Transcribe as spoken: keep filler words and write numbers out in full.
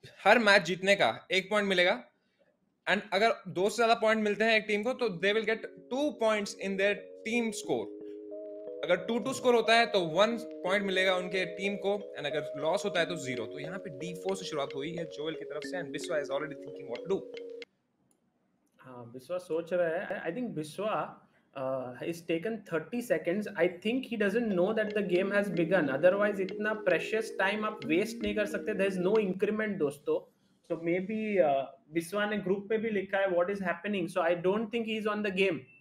हर match जीतने का एक पॉइंट मिलेगा, एंड अगर दो से ज्यादा पॉइंट मिलते हैं एक टीम को तो they will get two points in their team score. अगर टू टू स्कोर होता है तो वन पॉइंट मिलेगा उनके टीम को, एंड अगर लॉस होता है तो जीरो। तो यहाँ पे डी फोर से शुरुआत हुई है जोएल की तरफ से, and Biswa is already thinking what to do. हाँ, बिस्वा सोच रहा है। I think Biswa is taken thirty seconds. I think he doesn't know that the game has begun, otherwise इतना प्रेशियस टाइम आप वेस्ट नहीं कर सकते। देयर इज नो इंक्रीमेंट दोस्तों। सो मे बी बिस्वा ने ग्रुप पे भी लिखा है what is happening, so I don't think he is on the game.